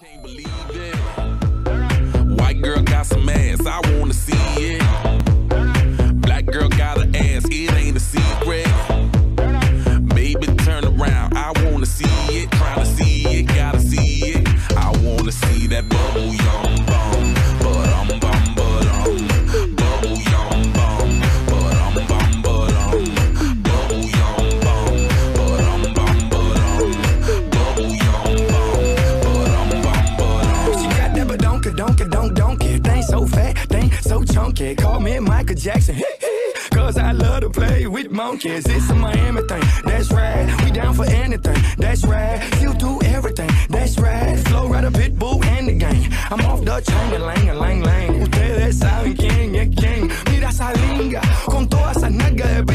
can't believe it. White girl got some ass, I wanna see it. Black girl got an ass, it ain't a secret. Baby, turn around, I wanna see it. Tryna see it, gotta see it. I wanna see that bubble yum bum. Bubble yum bum. Bubble yum bum. Bubble yum bum. She got that donkey. Thing so fat, thing so chunky. Call me Michael Jackson. Cause I love to play with monkeys. It's a Miami thing, that's right. We down for anything, that's right. You do everything, that's right. Flow right a pitbull and the gang. I'm off the chain, lang. Ustedes saben quién es quién. Mira esa linga, con toda esa nalga de